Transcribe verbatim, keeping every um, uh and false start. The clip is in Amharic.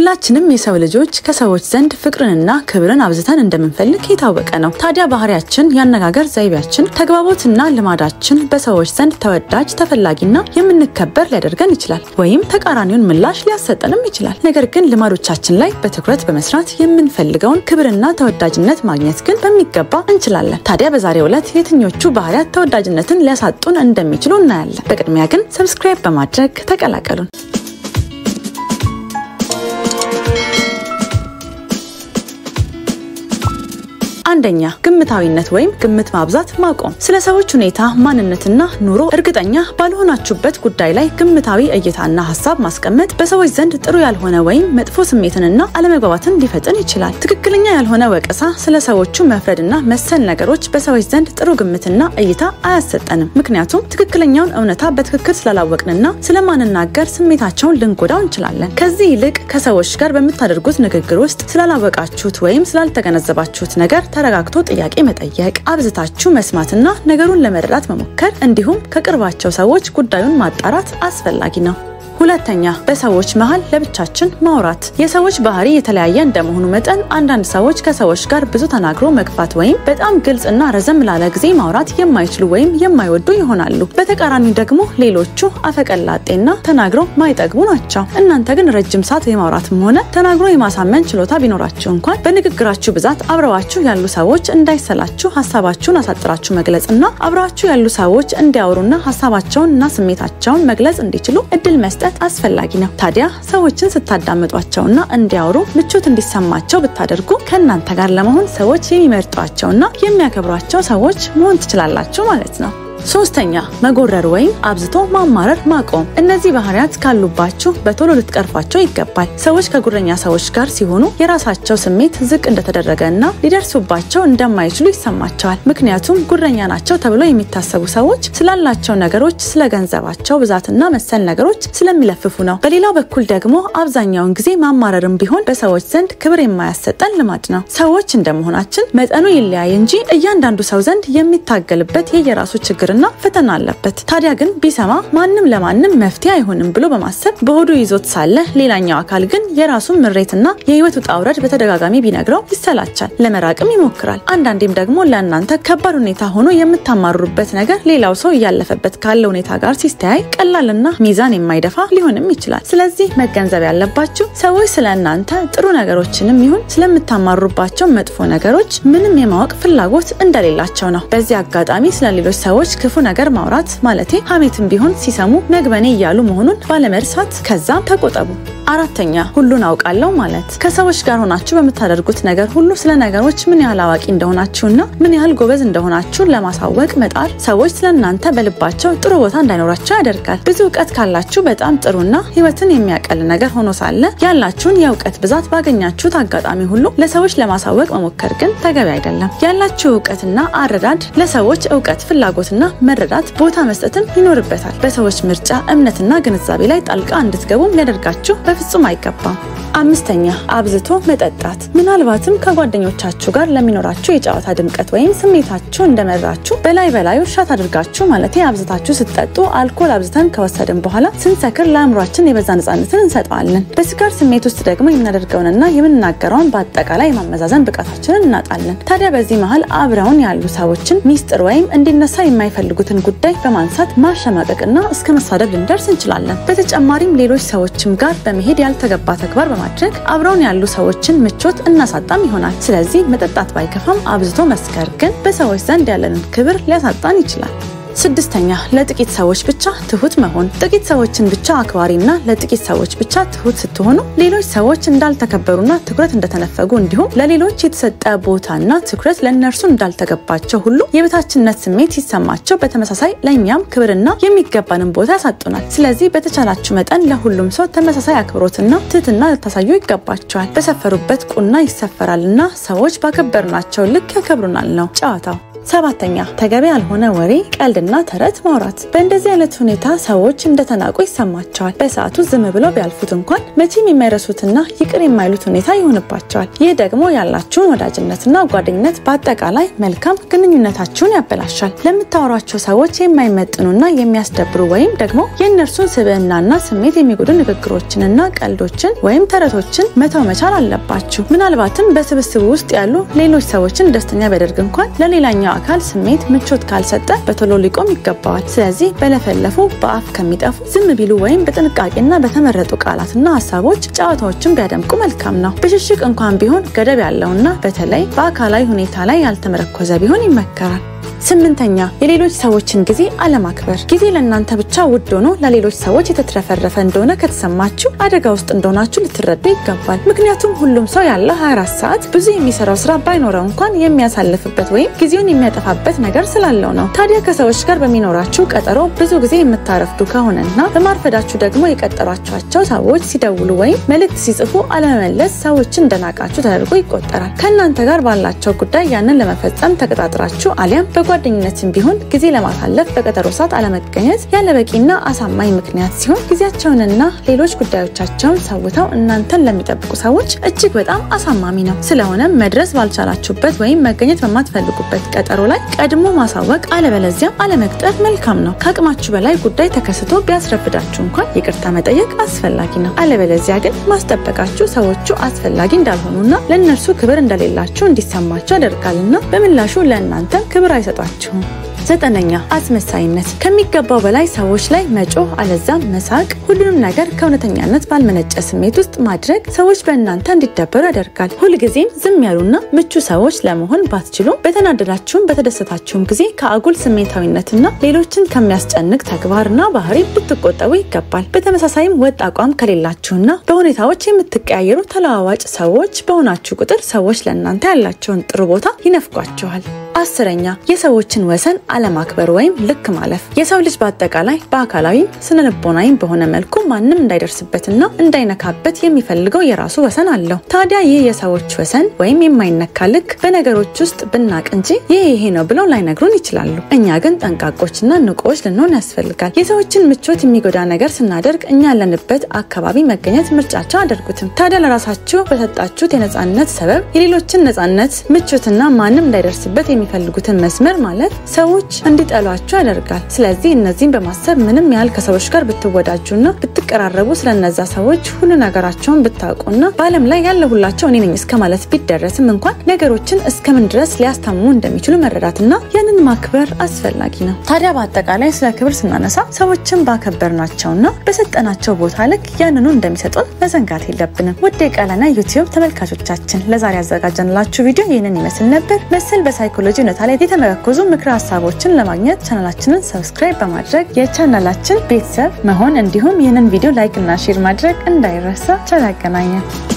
ሁላችንም የሰው ልጆች ከሰዎች ዘንድ ፍቅርንና ክብርን አብዝተን እንደምንፈልግ የታወቀ ነው። ታዲያ ባህሪያችን፣ ያነጋገር ዘይቤያችን፣ ተግባቦትና ልማዳችን በሰዎች ዘንድ ተወዳጅ፣ ተፈላጊና የምንከበር ሊያደርገን ይችላል፣ ወይም ተቃራኒውን ምላሽ ሊያሰጠንም ይችላል። ነገር ግን ልማዶቻችን ላይ በትኩረት በመስራት የምንፈልገውን ክብርና ተወዳጅነት ማግኘት ግን በሚገባ እንችላለን። ታዲያ በዛሬው ዕለት የትኞቹ ባህሪያት ተወዳጅነትን ሊያሳጡን እንደሚችሉ እናያለን። በቅድሚያ ግን ሰብስክራይብ በማድረግ ተቀላቀሉን። አንደኛ ግምታዊነት ወይም ግምት ማብዛት ማቆም። ስለ ሰዎች ሁኔታ ማንነትና ኑሮ እርግጠኛ ባልሆናችሁበት ጉዳይ ላይ ግምታዊ እይታና ሐሳብ ማስቀመጥ በሰዎች ዘንድ ጥሩ ያልሆነ ወይም መጥፎ ስሜትንና አለመግባባትን ሊፈጥር ይችላል። ትክክለኛ ያልሆነ ወቀሳ፣ ስለ ሰዎቹ መፍረድና መሰል ነገሮች በሰዎች ዘንድ ጥሩ ግምትና እይታ አያሰጠንም። ምክንያቱም ትክክለኛውን እውነታ በትክክል ስላላወቅንና ስለማንናገር ስሜታቸውን ልንጎዳው እንችላለን። ከዚህ ይልቅ ከሰዎች ጋር በምታደርጉት ንግግር ውስጥ ስላላወቃችሁት ወይም ስላልተገነዘባችሁት ነገር ተረጋግቶ ጥያቄ መጠየቅ፣ አብዝታችሁ መስማትና ነገሩን ለመረዳት መሞከር እንዲሁም ከቅርባቸው ሰዎች ጉዳዩን ማጣራት አስፈላጊ ነው። ሁለተኛ በሰዎች መሃል ለብቻችን ማውራት። የሰዎች ባህሪ የተለያየ እንደመሆኑ መጠን አንዳንድ ሰዎች ከሰዎች ጋር ብዙ ተናግሮ መግፋት ወይም በጣም ግልጽና ረዘም ላለ ጊዜ ማውራት የማይችሉ ወይም የማይወዱ ይሆናሉ። በተቃራኒው ደግሞ ሌሎቹ አፈቀላጤና ተናግሮ ማይጠግቡ ናቸው። እናንተ ግን ረጅም ሰዓት የማውራትም ሆነ ተናግሮ የማሳመን ችሎታ ቢኖራችሁ እንኳን በንግግራችሁ ብዛት አብረዋችሁ ያሉ ሰዎች እንዳይሰላችሁ ሐሳባችሁን አሳጥራችሁ መግለጽና አብረዋችሁ ያሉ ሰዎች እንዲያወሩና ሐሳባቸውንና ስሜታቸውን መግለጽ እንዲችሉ እድል መስጠት አስፈላጊ ነው። ታዲያ ሰዎችን ስታዳምጧቸውና እንዲያወሩ ምቾት እንዲሰማቸው ብታደርጉ ከእናንተ ጋር ለመሆን ሰዎች የሚመርጧቸውና የሚያከብሯቸው ሰዎች መሆን ትችላላችሁ ማለት ነው። ሶስተኛ መጎረር ወይም አብዝቶ ማማረር ማቆም። እነዚህ ባህሪያት ካሉባችሁ በቶሎ ልትቀርፏቸው ይገባል። ሰዎች ከጉረኛ ሰዎች ጋር ሲሆኑ የራሳቸው ስሜት ዝቅ እንደተደረገና ሊደርሱባቸው እንደማይችሉ ይሰማቸዋል። ምክንያቱም ጉረኛ ናቸው ተብሎ የሚታሰቡ ሰዎች ስላላቸው ነገሮች፣ ስለ ገንዘባቸው ብዛትና መሰል ነገሮች ስለሚለፍፉ ነው። በሌላው በኩል ደግሞ አብዛኛውን ጊዜ ማማረርም ቢሆን በሰዎች ዘንድ ክብር የማያሰጠን ልማድ ነው። ሰዎች እንደመሆናችን መጠኑ ይለያይ እንጂ እያንዳንዱ ሰው ዘንድ የሚታገልበት የየራሱ ችግር እና ፈተና አለበት። ታዲያ ግን ቢሰማ ማንም ለማንም መፍትሄ አይሆንም ብሎ በማሰብ በሆዱ ይዞት ሳለ ሌላኛው አካል ግን የራሱን ምሬትና የህይወት ውጣ ውረድ በተደጋጋሚ ቢነግረው ይሰላቻል፣ ለመራቅም ይሞክራል። አንዳንዴም ደግሞ ለእናንተ ከባድ ሁኔታ ሆኖ የምታማሩበት ነገር ሌላው ሰው እያለፈበት ካለ ሁኔታ ጋር ሲስተያይ ቀላልና ሚዛን የማይደፋ ሊሆንም ይችላል። ስለዚህ መገንዘብ ያለባችሁ ሰዎች ስለእናንተ ጥሩ ነገሮችንም ይሁን ስለምታማሩባቸው መጥፎ ነገሮች ምንም የማወቅ ፍላጎት እንደሌላቸው ነው። በዚህ አጋጣሚ ስለሌሎች ሰዎች ክፉ ነገር ማውራት ማለቴ ሐሜትም ቢሆን ሲሰሙ ነግበኔ እያሉ መሆኑን ባለመርሳት ከዛም ተቆጠቡ። አራተኛ ሁሉን አውቃለሁ ማለት። ከሰዎች ጋር ሆናችሁ በምታደርጉት ነገር ሁሉ ስለ ነገሮች ምን ያህል አዋቂ እንደሆናችሁና ምን ያህል ጎበዝ እንደሆናችሁ ለማሳወቅ መጣር ሰዎች ስለእናንተ በልባቸው ጥሩ ቦታ እንዳይኖራቸው ያደርጋል። ብዙ ዕውቀት ካላችሁ በጣም ጥሩና ህይወትን የሚያቀል ነገር ሆኖ ሳለ ያላችሁን የዕውቀት ብዛት ባገኛችሁት አጋጣሚ ሁሉ ለሰዎች ለማሳወቅ መሞከር ግን ተገቢ አይደለም። ያላችሁ ዕውቀትና አረዳድ ለሰዎች ዕውቀት ፍላጎትና መረዳት ቦታ መስጠትን ይኖርበታል። በሰዎች ምርጫ፣ እምነትና ግንዛቤ ላይ ጣልቃ እንድትገቡም ሊያደርጋችሁ በፍጹም አይገባም። አምስተኛ አብዝቶ መጠጣት። ምናልባትም ከጓደኞቻችሁ ጋር ለሚኖራችሁ የጨዋታ ድምቀት ወይም ስሜታችሁ እንደመራችሁ በላይ በላዩ ሻት አድርጋችሁ ማለት አብዝታችሁ ስትጠጡ አልኮል አብዝተን ከወሰድን በኋላ ስንሰክር ለአእምሯችን የበዛ ነፃነትን እንሰጣለን። በስካር ስሜት ውስጥ ደግሞ የምናደርገውንና የምንናገረውን በአጠቃላይ የማመዛዘን ብቃታችንን እናጣለን። ታዲያ በዚህ መሃል አብረውን ያሉ ሰዎችን ሚስጥር ወይም እንዲነሳ የማይፈልጉትን ጉዳይ በማንሳት ማሸማቀቅና እስከ መሳደብ ልንደርስ እንችላለን። በተጨማሪም ሌሎች ሰዎችም ጋር በመሄድ ያልተገባ ተግባር ማድረግ አብረውን ያሉ ሰዎችን ምቾት እናሳጣም ይሆናል። ስለዚህ መጠጣት ባይከፋም አብዝቶ መስከር ግን በሰዎች ዘንድ ያለንን ክብር ሊያሳጣን ይችላል። ስድስተኛ ለጥቂት ሰዎች ብቻ ትሁት መሆን። ጥቂት ሰዎችን ብቻ አክባሪና ለጥቂት ሰዎች ብቻ ትሁት ስትሆኑ ሌሎች ሰዎች እንዳልተከበሩና ትኩረት እንደተነፈጉ እንዲሁም ለሌሎች የተሰጠ ቦታና ትኩረት ለእነርሱ እንዳልተገባቸው ሁሉ የበታችነት ስሜት ሲሰማቸው በተመሳሳይ ለእኛም ክብርና የሚገባንን ቦታ ያሳጡናል። ስለዚህ በተቻላችሁ መጠን ለሁሉም ሰው ተመሳሳይ አክብሮትና ትህትና ልታሳዩ ይገባቸዋል። በሰፈሩበት ቁና ይሰፈራልና ሰዎች ባከበርናቸው ልክ ያከብሩናል ነው ጨዋታው። ሰባተኛ ተገቢ ያልሆነ ወሬ፣ ቀልድና ተረት ማውራት። በእንደዚህ አይነት ሁኔታ ሰዎች እንደተናቁ ይሰማቸዋል። በሰዓቱ ዝም ብለው ቢያልፉት እንኳን መቼም የማይረሱትና ይቅር የማይሉት ሁኔታ ይሆንባቸዋል። ይህ ደግሞ ያላችሁን ወዳጅነትና ጓደኝነት በአጠቃላይ መልካም ግንኙነታችሁን ያበላሻል። ለምታወሯቸው ሰዎች የማይመጥኑና የሚያስደብሩ ወይም ደግሞ የእነርሱን ስብዕናና ስሜት የሚጎዱ ንግግሮችንና ቀልዶችን ወይም ተረቶችን መተው መቻል አለባችሁ። ምናልባትም በስብስቡ ውስጥ ያሉ ሌሎች ሰዎችን ደስተኛ ቢያደርግ እንኳን ለሌላኛው አካል ስሜት ምቾት ካልሰጠ በቶሎ ሊቆም ይገባዋል። ስለዚህ በለፈለፉ በአፍ ከሚጠፉ ዝም ቢሉ ወይም በጥንቃቄና በተመረጡ ቃላትና ሐሳቦች ጨዋታዎችን ቢያደምቁ መልካም ነው። ብሽሽቅ እንኳን ቢሆን ገደብ ያለውና በተለይ በአካላዊ ሁኔታ ላይ ያልተመረኮዘ ቢሆን ይመከራል። ስምንተኛ የሌሎች ሰዎችን ጊዜ አለማክበር። ጊዜ ለእናንተ ብቻ ውድ ሆኖ ለሌሎች ሰዎች የተትረፈረፈ እንደሆነ ከተሰማችሁ አደጋ ውስጥ እንደሆናችሁ ልትረዱ ይገባል። ምክንያቱም ሁሉም ሰው ያለው ሃያ አራት ሰዓት ብዙ የሚሰራው ስራ ባይኖረው እንኳን የሚያሳልፍበት ወይም ጊዜውን የሚያጠፋበት ነገር ስላለው ነው። ታዲያ ከሰዎች ጋር በሚኖራችሁ ቀጠሮ ብዙ ጊዜ የምታረፍዱ ከሆነና በማርፈዳችሁ ደግሞ የቀጠሯቸው ሰዎች ሲደውሉ ወይም መልእክት ሲጽፉ አለመመለስ ሰዎችን እንደናቃችሁ ተደርጎ ይቆጠራል። ከእናንተ ጋር ባላቸው ጉዳይ ያንን ለመፈጸም ተቀጣጥራችሁ አሊያም ጓደኝነትን ቢሆን ጊዜ ለማሳለፍ በቀጠሮ ሰዓት አለመገኘት ያለበቂና አሳማኝ ምክንያት ሲሆን ጊዜያቸውንና ሌሎች ጉዳዮቻቸውን ሰውተው እናንተን ለሚጠብቁ ሰዎች እጅግ በጣም አሳማሚ ነው። ስለሆነም መድረስ ባልቻላችሁበት ወይም መገኘት በማትፈልጉበት ቀጠሮ ላይ ቀድሞ ማሳወቅ አለበለዚያ አለመቅጠር መልካም ነው። ከአቅማችሁ በላይ ጉዳይ ተከስቶ ቢያስረፍዳችሁ እንኳን ይቅርታ መጠየቅ አስፈላጊ ነው። አለበለዚያ ግን ማስጠበቃችሁ ሰዎቹ አስፈላጊ እንዳልሆኑና ለእነርሱ ክብር እንደሌላችሁ እንዲሰማቸው ያደርጋልና በምላሹ ለእናንተ ክብር አይሰጣችሁም። ዘጠነኛ አስመሳይነት። ከሚገባው በላይ ሰዎች ላይ መጮህ አለዛም መሳቅ፣ ሁሉንም ነገር ከእውነተኛነት ባልመነጨ ስሜት ውስጥ ማድረግ ሰዎች በእናንተ እንዲደበሩ ያደርጋል። ሁልጊዜም ዝም ያሉና ምቹ ሰዎች ለመሆን ባትችሉ በተናደዳችሁም በተደሰታችሁም ጊዜ ከአጉል ስሜታዊነትና ሌሎችን ከሚያስጨንቅ ተግባርና ባህሪ ልትቆጠቡ ይገባል። በተመሳሳይም ወጥ አቋም ከሌላችሁና በሁኔታዎች የምትቀያየሩ ተለዋዋጭ ሰዎች በሆናችሁ ቁጥር ሰዎች ለእናንተ ያላቸውን ጥሩ ቦታ ይነፍቋችኋል። አስረኛ የሰዎችን ወሰን አለማክበር ወይም ልክ ማለፍ። የሰው ልጅ በአጠቃላይ በአካላዊም ስነልቦናዊም በሆነ መልኩ ማንም እንዳይደርስበትና እንዳይነካበት የሚፈልገው የራሱ ወሰን አለው። ታዲያ ይህ የሰዎች ወሰን ወይም የማይነካ ልክ በነገሮች ውስጥ ብናቅ እንጂ ይሄ ይሄ ነው ብለው ላይነግሩን ይችላሉ። እኛ ግን ጠንቃቆችና ንቁዎች ልንሆን ያስፈልጋል። የሰዎችን ምቾት የሚጎዳ ነገር ስናደርግ እኛ ያለንበት አካባቢ መገኘት ምርጫቸው አድርጉትም። ታዲያ ለራሳችሁ በሰጣችሁት የነጻነት ሰበብ የሌሎችን ነጻነት ምቾትና ማንም እንዳይደርስበት የሚፈልጉትን መስመር ማለት ሰዎች እንዲጠሏችሁ ያደርጋል። ስለዚህ እነዚህን በማሰብ ምንም ያህል ከሰዎች ጋር ብትወዳጁና ብትቀራረቡ ስለነዛ ሰዎች ሁሉ ነገራቸውን ብታውቁና በዓለም ላይ ያለ ሁላቸው እኔ ነኝ እስከማለት ቢደረስም እንኳን ነገሮችን እስከምን ድረስ ሊያስታምሙ እንደሚችሉ መረዳትና ያንን ማክበር አስፈላጊ ነው። ታዲያ በአጠቃላይ ስለ ክብር ስናነሳ ሰዎችን ባከበርናቸውና በሰጠናቸው ቦታ ልክ ያንኑ እንደሚሰጡን መዘንጋት የለብንም። ውድ የቃላና ዩቲዩብ ተመልካቾቻችን ለዛሬ ያዘጋጀንላችሁ ቪዲዮ ይህንን ይመስል ነበር። መሰል በሳይኮሎጂ ሁኔታ ላይ የተመረኮዙ ምክረ ሀሳቦችን ለማግኘት ቻናላችንን ሰብስክራይብ በማድረግ የቻናላችን ቤተሰብ መሆን እንዲሁም ይህንን ቪዲዮ ላይክ እና ሼር ማድረግ እንዳይረሳ። ቻው ያገናኘን።